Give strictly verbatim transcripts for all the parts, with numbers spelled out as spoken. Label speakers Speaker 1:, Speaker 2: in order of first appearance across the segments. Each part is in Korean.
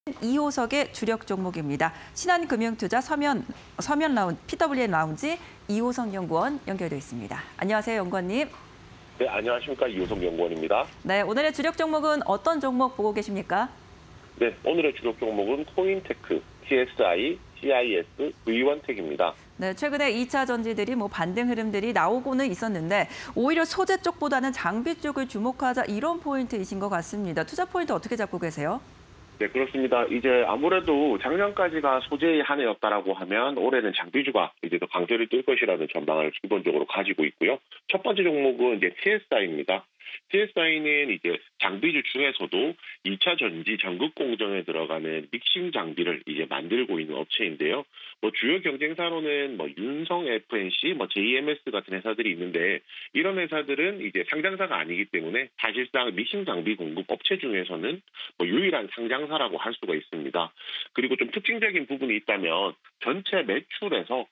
Speaker 1: 이 호석의 주력 종목입니다. 신한금융투자 서면, 서면 라운, 피더블유엠 라운지 이호석 연구원 연결되어 있습니다. 안녕하세요, 연구원님.
Speaker 2: 네, 안녕하십니까. 이호석 연구원입니다.
Speaker 1: 네, 오늘의 주력 종목은 어떤 종목 보고 계십니까?
Speaker 2: 네, 오늘의 주력 종목은 코인테크, 티에스아이, 씨아이에스, 브이원텍입니다.
Speaker 1: 네, 최근에 이 차 전지들이 뭐 반등 흐름들이 나오고는 있었는데 오히려 소재 쪽보다는 장비 쪽을 주목하자 이런 포인트이신 것 같습니다. 투자 포인트 어떻게 잡고 계세요?
Speaker 2: 네, 그렇습니다. 이제 아무래도 작년까지가 소재의 한 해였다라고 하면 올해는 장비주가 이제 더 강세를 띨 것이라는 전망을 기본적으로 가지고 있고요. 첫 번째 종목은 이제 티에스아이입니다. 티에스아이는 이제 장비주 중에서도 이 차 전지 전극 공정에 들어가는 믹싱 장비를 이제 만들고 있는 업체인데요. 뭐 주요 경쟁사로는 뭐 윤성 에프엔씨, 뭐 제이엠에스 같은 회사들이 있는데 이런 회사들은 이제 상장사가 아니기 때문에 사실상 믹싱 장비 공급 업체 중에서는 뭐 유일한 상장사라고 할 수가 있습니다. 그리고 좀 특징적인 부분이 있다면 전체 매출에서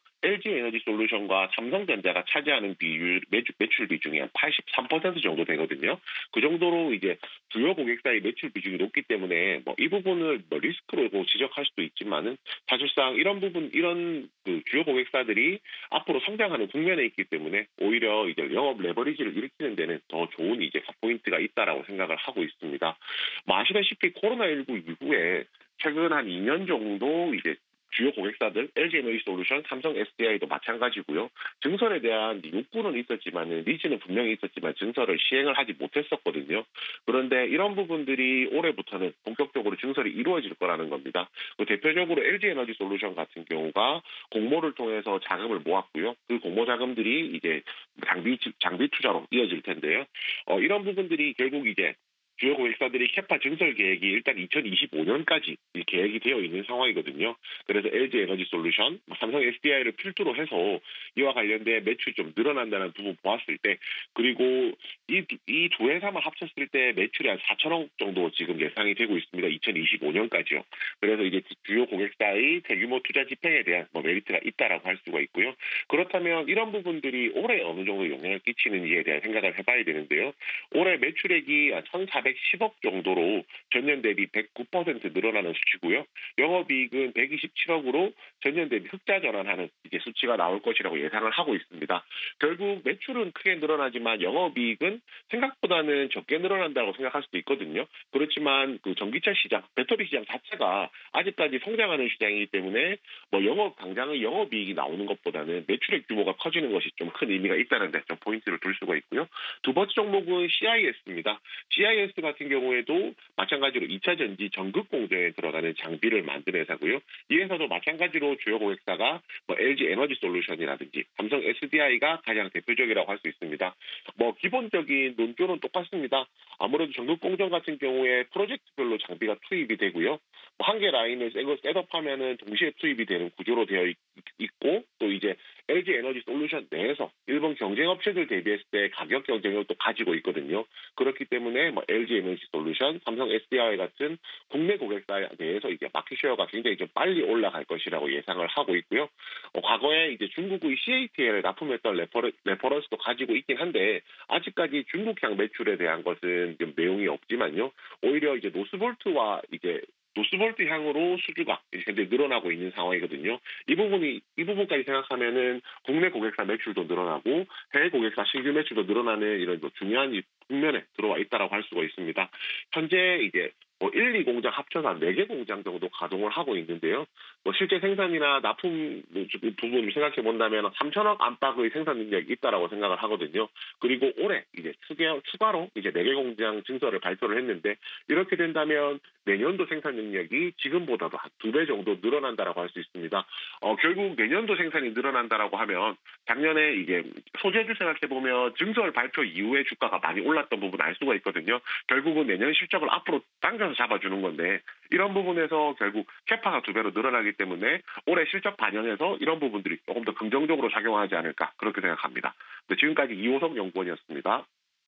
Speaker 2: 엘지에너지솔루션과 삼성전자가 차지하는 비율, 매출, 매출 비중이 한 팔십삼 퍼센트 정도 되거든요. 그 정도로 이제 주요 고객사의 매출 비중이 높기 때문에 뭐 이 부분을 뭐 리스크로 지적할 수도 있지만은 사실상 이런 부분, 이런 그 주요 고객사들이 앞으로 성장하는 국면에 있기 때문에 오히려 이제 영업 레버리지를 일으키는 데는 더 좋은 이제 포인트가 있다라고 생각을 하고 있습니다. 뭐 아시다시피 코로나십구 이후에 최근 한 이 년 정도 이제 주요 고객사들, 엘지에너지솔루션, 삼성 에스디아이도 마찬가지고요. 증설에 대한 욕구는 있었지만, 니즈는 분명히 있었지만 증설을 시행을 하지 못했었거든요. 그런데 이런 부분들이 올해부터는 본격적으로 증설이 이루어질 거라는 겁니다. 대표적으로 엘지에너지솔루션 같은 경우가 공모를 통해서 자금을 모았고요. 그 공모 자금들이 이제 장비, 장비 투자로 이어질 텐데요. 어, 이런 부분들이 결국 이제 주요 고객사들이 캐파 증설 계획이 일단 이천이십오 년까지 계획이 되어 있는 상황이거든요. 그래서 엘지에너지솔루션, 삼성 에스디아이를 필두로 해서 이와 관련된 매출이 좀 늘어난다는 부분 보았을 때, 그리고 이 이 두 회사만 합쳤을 때 매출이 한 사천억 정도 지금 예상이 되고 있습니다. 이천이십오 년까지요. 그래서 이제 주요 고객사의 대규모 투자 집행에 대한 뭐 메리트가 있다라고 할 수가 있고요. 그렇다면 이런 부분들이 올해 어느 정도 영향을 끼치는지에 대한 생각을 해봐야 되는데요. 올해 매출액이 천사백십억 정도로 전년 대비 백구 퍼센트 늘어나는 수치고요. 영업이익은 백이십칠억으로 전년 대비 흑자 전환하는 이제 수치가 나올 것이라고 예상을 하고 있습니다. 결국 매출은 크게 늘어나지만 영업이익은 생각보다는 적게 늘어난다고 생각할 수도 있거든요. 그렇지만 그 전기차 시장, 배터리 시장 자체가 아직까지 성장하는 시장이기 때문에 뭐 영업 당장의 영업이익이 나오는 것보다는 매출액 규모가 커지는 것이 좀 큰 의미가 있다는 데 좀 포인트를 둘 수가 있고요. 두 번째 종목은 씨아이에스입니다. 씨아이에스 같은 경우에도 마찬가지로 이 차 전지 전극 공정에 들어가는 장비를 만드는 회사고요. 이 회사도 마찬가지로 주요 고객사가 뭐 엘지에너지솔루션이라든지 삼성 에스디아이가 가장 대표적이라고 할 수 있습니다. 뭐 기본적인 논조는 똑같습니다. 아무래도 전극 공정 같은 경우에 프로젝트별로 장비가 투입이 되고요. 뭐 한 개 라인을 셋업하면은 동시에 투입이 되는 구조로 되어 있, 있고 또 이제 엘지에너지솔루션 내에서 일본 경쟁업체들 대비했을 때 가격 경쟁력을 또 가지고 있거든요. 그렇기 때문에 뭐 엘지에너지솔루션, 삼성 에스디아이 같은 국내 고객사 내에서 이제 마켓쉐어가 굉장히 좀 빨리 올라갈 것이라고 예상을 하고 있고요. 어, 과거에 이제 중국의 씨에이티엘에 납품했던 레퍼런, 레퍼런스도 가지고 있긴 한데 아직까지 중국향 매출에 대한 것은 좀 내용이 없지만요. 오히려 이제 노스볼트와 이제 노스볼트 향으로 수주가 굉장히 늘어나고 있는 상황이거든요. 이 부분이, 이 부분까지 생각하면은 국내 고객사 매출도 늘어나고 해외 고객사 신규 매출도 늘어나는 이런 뭐 중요한 국면에 들어와 있다라고 할 수가 있습니다. 현재 이제 뭐 일, 이 공장 합쳐서 한 네 개 공장 정도 가동을 하고 있는데요. 뭐 실제 생산이나 납품 부분을 생각해 본다면 삼천억 안팎의 생산 능력이 있다라고 생각을 하거든요. 그리고 올해 이제 추가로 이제 네 개 공장 증설을 발표를 했는데 이렇게 된다면 내년도 생산 능력이 지금보다도 한 두 배 정도 늘어난다라고 할 수 있습니다. 어, 결국 내년도 생산이 늘어난다라고 하면 작년에 이제 소재주 생각해 보면 증설 발표 이후에 주가가 많이 올랐던 부분 알 수가 있거든요. 결국은 내년 실적을 앞으로 당겨서 잡아주는 건데 이런 부분에서 결국 캐파가 두 배로 늘어나기 때문에 올해 실적 반영해서 이런 부분들이 조금 더 긍정적으로 작용하지 않을까 그렇게 생각합니다. 네, 지금까지 이호석 연구원이었습니다.